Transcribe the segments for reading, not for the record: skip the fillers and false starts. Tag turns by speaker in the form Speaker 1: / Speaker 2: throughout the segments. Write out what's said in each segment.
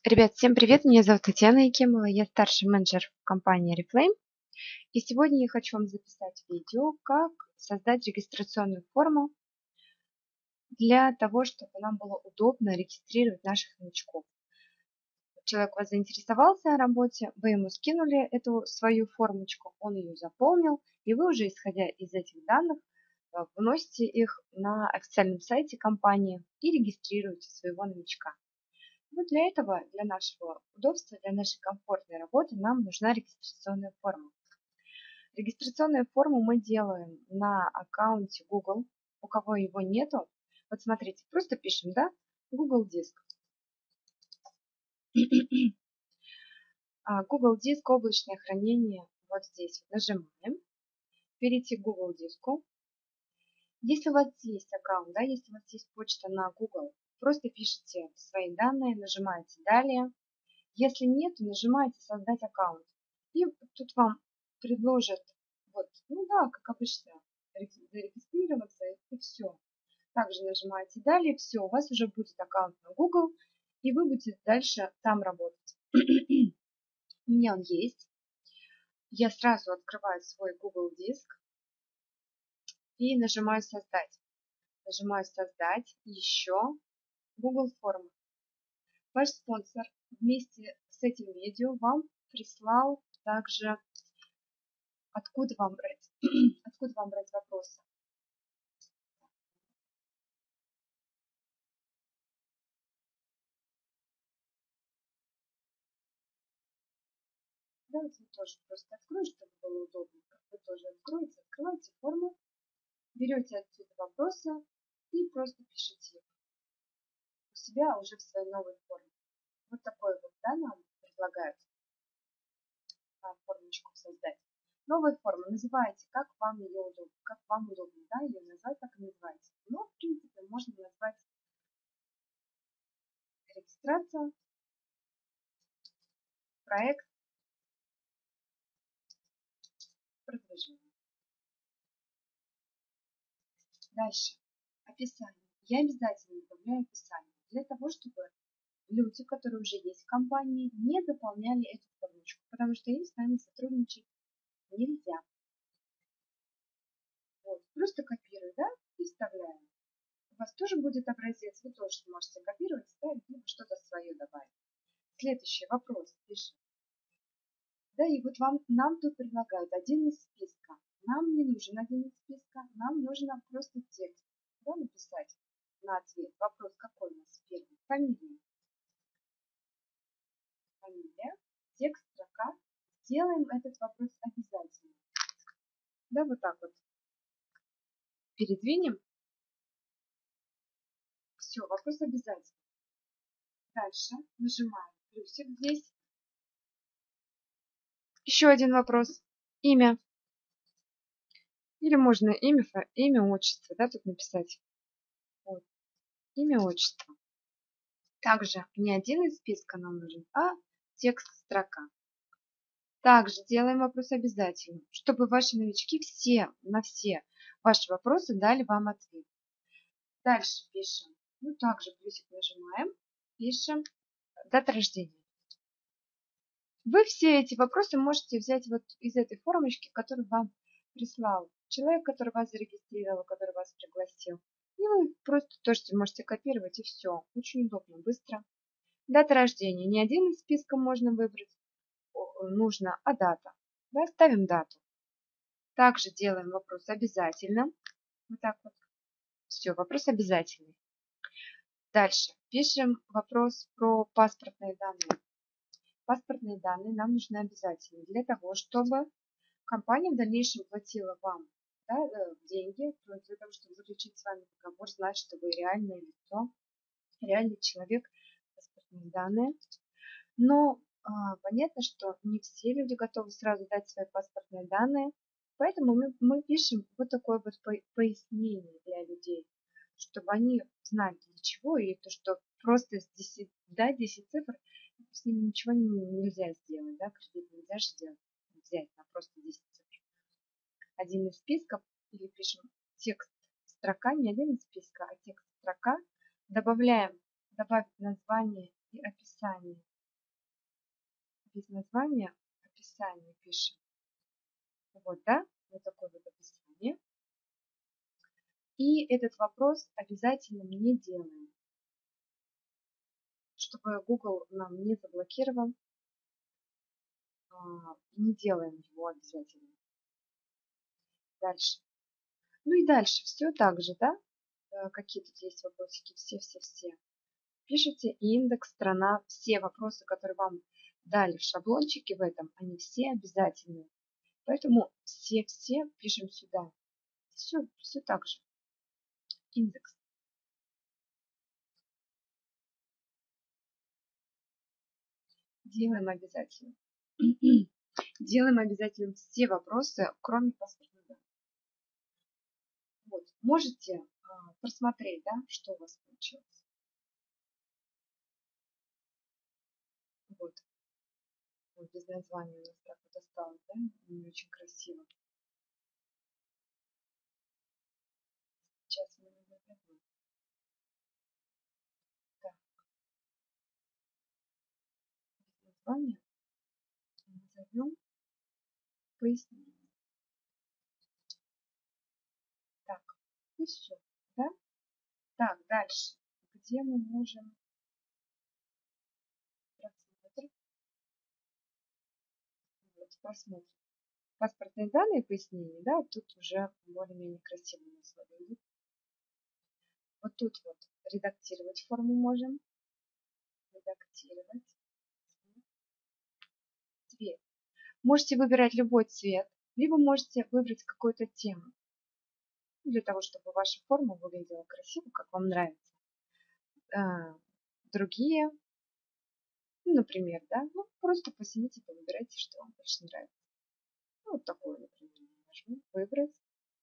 Speaker 1: Ребят, всем привет! Меня зовут Татьяна Якимова, я старший менеджер в компании Reflame. И сегодня я хочу вам записать видео, как создать регистрационную форму для того, чтобы нам было удобно регистрировать наших новичков. Человек вас заинтересовался о работе, вы ему скинули эту свою формочку, он ее заполнил, и вы уже, исходя из этих данных, вносите их на официальном сайте компании и регистрируете своего новичка. Вот для этого, для нашего удобства, для нашей комфортной работы нам нужна регистрационная форма. Регистрационную форму мы делаем на аккаунте Google. У кого его нету, вот смотрите, просто пишем, да, Google Диск. Google Диск, облачное хранение, вот здесь нажимаем, перейти к Google Диску. Если у вас есть аккаунт, да, если у вас есть почта на Google, просто пишите свои данные, нажимаете «Далее». Если нет, нажимаете «Создать аккаунт». И тут вам предложат, вот, ну да, как обычно, зарегистрироваться и все. Также нажимаете «Далее», все, у вас уже будет аккаунт на Google, и вы будете дальше там работать. У меня он есть. Я сразу открываю свой Google Диск и нажимаю «Создать». Нажимаю «Создать», еще Google формы. Ваш спонсор вместе с этим видео вам прислал также, откуда вам брать, откуда вам брать вопросы. Давайте тоже просто открою, чтобы было удобно. Вы тоже открываете форму, берете отсюда вопросы и просто пишите их у себя уже в своей новой форме. Вот такой вот, да, нам предлагают формочку создать. Новая форма, называйте, как вам ее удобно, как вам удобно, да, ее назвать, так и называйте. Но, в принципе, можно назвать регистрация, проект, продвижение. Дальше. Описание. Я обязательно добавляю описание для того, чтобы люди, которые уже есть в компании, не заполняли эту формочку, потому что им с нами сотрудничать нельзя. Вот. Просто копирую, да, и вставляем. У вас тоже будет образец, вы тоже можете копировать, ставить, либо что-то свое добавить. Следующий вопрос пишем. Да, и вот нам тут предлагают один из списка. Нам не нужен один из списка, нам нужно просто текст, да, написать на ответ. Вопрос какой у нас первый? Фамилия. Фамилия, текст, строка. Сделаем этот вопрос обязательно. Да, вот так вот передвинем. Все, вопрос обязательно. Дальше нажимаем плюсик здесь. Еще один вопрос. Имя. Или можно имя, отчество, да, тут написать. Вот. Имя, отчество. Также не один из списка нам нужен, а текст, строка. Также делаем вопрос обязательно, чтобы ваши новички на все ваши вопросы дали вам ответ. Дальше пишем, ну также плюсик нажимаем, пишем дата рождения. Вы все эти вопросы можете взять вот из этой формочки, которую вам прислал человек, который вас зарегистрировал, который вас пригласил. И вы просто тоже можете копировать, и все. Очень удобно, быстро. Дата рождения. Не один из списка можно выбрать, нужно, а дата. Да, ставим дату. Также делаем вопрос обязательно. Вот так вот. Все, вопрос обязательный. Дальше пишем вопрос про паспортные данные. Паспортные данные нам нужны обязательно для того, чтобы компания в дальнейшем платила вам, да, деньги, для того, чтобы заключить с вами договор, знать, что вы реальное лицо, реальный человек, паспортные данные. Но понятно, что не все люди готовы сразу дать свои паспортные данные, поэтому мы пишем вот такое вот пояснение для людей, чтобы они знали для чего, и то, что просто с 10, да, 10 цифр с ними ничего нельзя сделать, да, кредит нельзя же сделать, взять на просто 10 цифр. Один из списков, или пишем текст строка, не один из списка, а текст строка, добавить название и описание без названия описание пишем. Вот, да? Вот такое вот описание. И этот вопрос обязательно не делаем, чтобы Google нам не заблокировал. Не делаем его обязательно. Дальше. Ну и дальше все так же, да? Какие тут есть вопросики? Все. Пишите индекс, страна, все вопросы, которые вам дали в шаблончике в этом, они все обязательные. Поэтому все пишем сюда. Все так же. Индекс. Делаем обязательно. Делаем обязательно все вопросы, кроме паспортных данных. Вот. Можете просмотреть, да, что у вас получилось. Вот. Вот без названия у нас так вот осталось, да? Не очень красиво. Сейчас мы назовем. Так. Без названия назовем пояснение. Так. И все. Да? Так, дальше. Где мы можем просмотр? Вот, просмотр. Паспортные данные, пояснения, да, тут уже более-менее красиво у нас выглядит. Вот тут вот редактировать форму можем. Редактировать. Цвет. Можете выбирать любой цвет, либо можете выбрать какую-то тему. Для того, чтобы ваша форма выглядела красиво, как вам нравится. Другие, ну, например, да, ну, просто посидите, выбирайте, что вам больше нравится. Ну, вот такое, например, нажму, выбрать.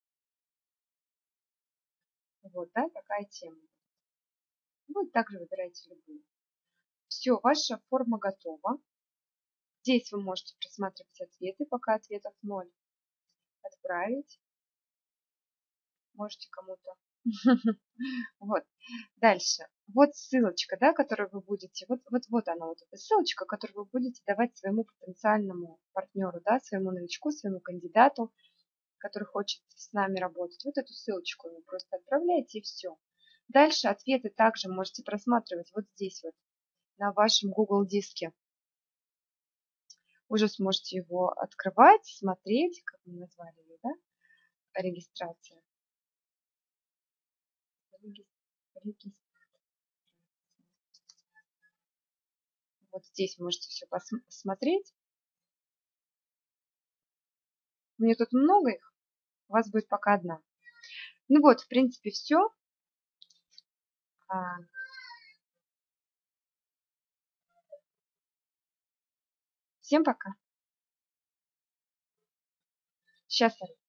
Speaker 1: Вот, да, такая тема. Вы также выбираете любую. Все, ваша форма готова. Здесь вы можете просматривать ответы, пока ответов 0. Отправить. Можете кому-то. Вот. Дальше. Вот ссылочка, да, которую вы будете, вот она, вот эта ссылочка, которую вы будете давать своему потенциальному партнеру, да, своему новичку, своему кандидату, который хочет с нами работать. Вот эту ссылочку вы просто отправляете и все. Дальше ответы также можете просматривать вот здесь вот, на вашем Google диске. Уже сможете его открывать, смотреть, как мы назвали ее, да? Регистрация. Вот здесь можете все посмотреть. Мне тут много их, у вас будет пока одна. Ну вот, в принципе, все. Всем пока. Сейчас